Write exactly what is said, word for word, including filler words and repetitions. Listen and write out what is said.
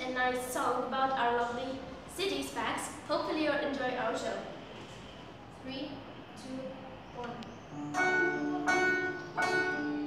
a nice song about our lovely city sfax. Hopefully you'll enjoy our show. Three, two, one.